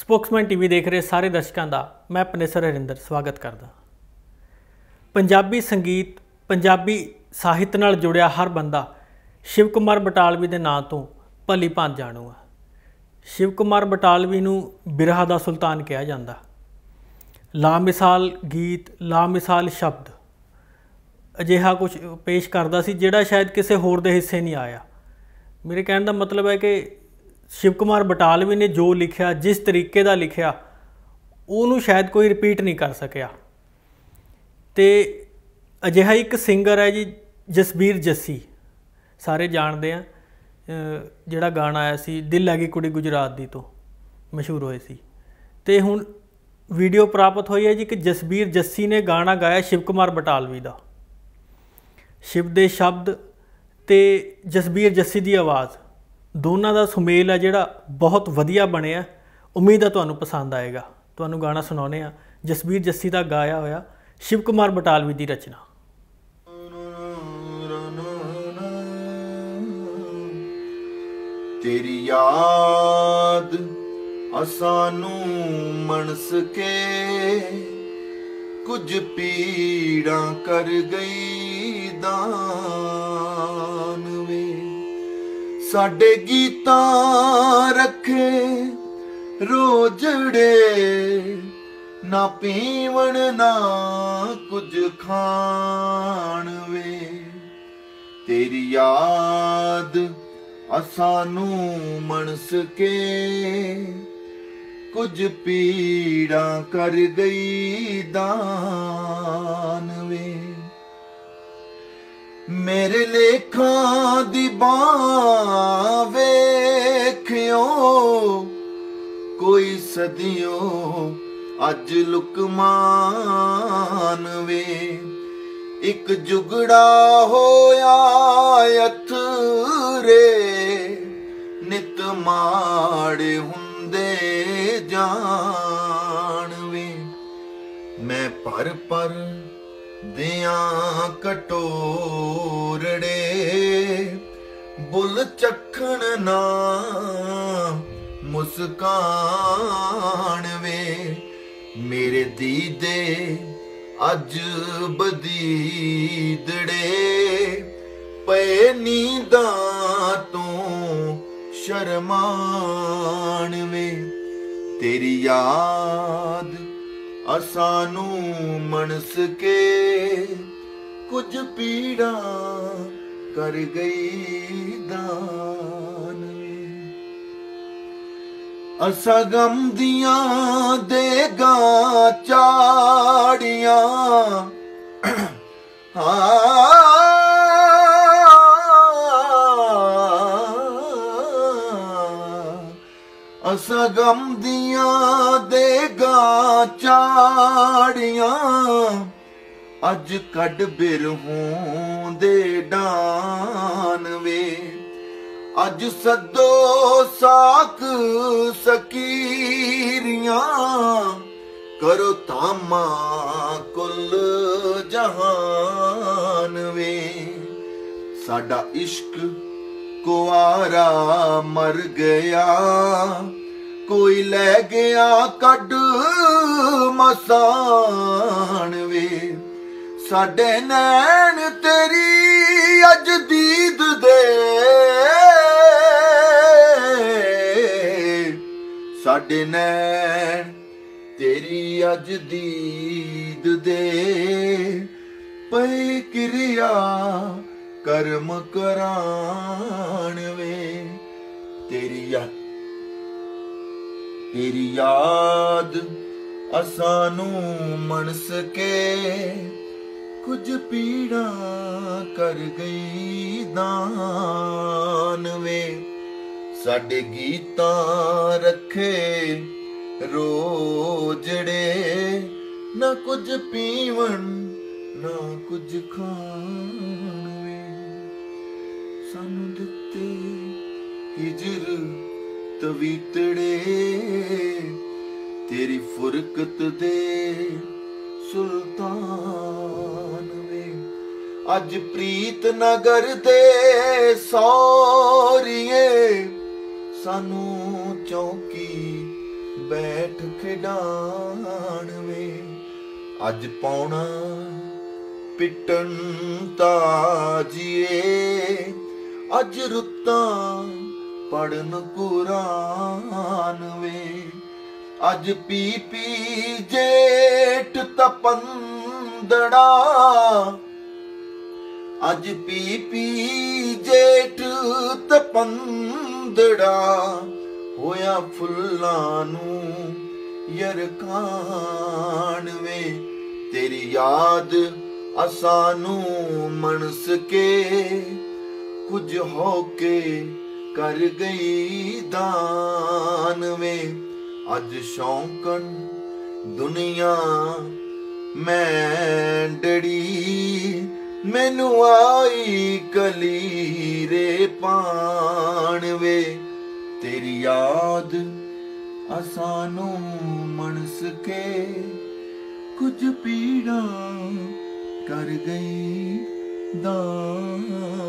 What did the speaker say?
Spokesman TV देख रहे सारे दर्शकों का मैं पनेसर हरिंदर स्वागत करदा। पंजाबी संगीत पंजाबी साहित्य नाल जुड़िया हर बंदा शिव कुमार बटालवी के नां तो भली भांत जाणू है। शिव कुमार बटालवी नूं बिरहा दा सुल्तान कहा जाता। लामिसाल गीत लामिसाल शब्द अजिहा कुछ पेश करता सी जिहड़ा शायद किसी होर दे हिस्से नहीं आया। मेरे कहने का मतलब है कि शिव कुमार बटालवी ने जो लिखा जिस तरीके का लिखा उन्होंने शायद कोई रिपीट नहीं कर सकिया। तो अजिहा एक सिंगर है जी जसबीर जस्सी, सारे जानते हैं, जिहड़ा गाना आया सी दिल लगी कुड़ी गुजरात दी तो मशहूर होए सी। ते हुण वीडियो प्राप्त हुई है जी कि जसबीर जस्सी ने गाना गाया शिव कुमार बटालवी का। शिव दे शब्द ते जसबीर जस्सी की आवाज़ दोनों का सुमेल है जिहड़ा बहुत वधिया बनिया। उम्मीद है तुहानूं पसंद आएगा। तुहानूं गाना सुनाउने आ जसबीर जस्सी का गाया होया शिव कुमार बटालवी की रचना। तेरी याद असानू मनस के कुछ पीड़ा कर गई दान वे, साडे गीतां रखे रोजड़े ना पीवण ना कुछ खाण वे। तेरी याद असानू मनस के कुछ पीड़ा कर गई दान वे, मेरे लेखा दी बां वेखियो कोई सदियों अज लुकमान वे। एक जुगड़ा होया अथरे नित माड़े हुंदे जान वे, मैं पर दियां कटोरड़े बुल चखण ना मुस्कान वे। मेरे दीदे अज बदीदड़े पे नींदा तो शर्मान वे। तेरी याद असानू मनस के कुछ पीड़ा कर गई दान वे। असा गम दियां देगा चाड़ियां असा गम दियां देगा चाड़ियां अज कड बिरहों दे डान वे। अज सदो साक सकीरियां करो तामा कुल जहान वे। साडा इश्क कुआरा मर गया कोई ले गया कड मसान वे। साडे नैन तेरी अज दीद दे, साडे नैन तेरी अज दीद दे पे क्रिया कर्म करान वे। तेरी याद असानू मनस के कुछ पीड़ा कर गई दान वे। साडे गीतां रखे रोजड़े ना कुछ पीवन ना कुछ खान वे। सानू दिते हिजर तवीतड़े तेरी फुरकत दे सुल्तान वे। अज प्रीत नगर दे सौरिए सानू चौकी ਬੈਠ ਖਿਡਾਣ ਵੇ। ਅੱਜ ਪਾਉਣਾ ਪਿੱਟਣ ਤਾਜੀਏ, ਅੱਜ ਰੁੱਤਾਂ ਪੜਨ ਕੁਰਾਨ ਵੇ। ਅੱਜ ਪੀ ਪੀ ਜੇਠ ਤਪੰਦੜਾ, ਅੱਜ ਪੀ ਪੀ ਜੇਠ ਤਪੰਦੜਾ, ਹੋਇਆ ਫੁੱਲਾਂ ਨੂੰ ਯਰਕਾਨ ਵੇ। ਤੇਰੀ ਯਾਦ ਅਸਾਨੂੰ ਮਨਸ ਕੇ, ਕੁਝ ਹੋ ਕੇ ਕਰ ਗਈ ਦਾਨ ਵੇ। ਅੱਜ ਸ਼ੌਂਕਣ ਦੁਨੀਆ ਮੈਂ ਡੜੀ, ਮੈਨੂੰ ਆਈ ਕਲੀਰੇ ਪਾਣ ਵੇ। ਤੇਰੀ ਯਾਦ ਅਸਾਨੂੰ ਮਨਸ ਕੇ, ਕੁਝ ਪੀੜਾਂ ਕਰ ਗਈ ਦਾਨ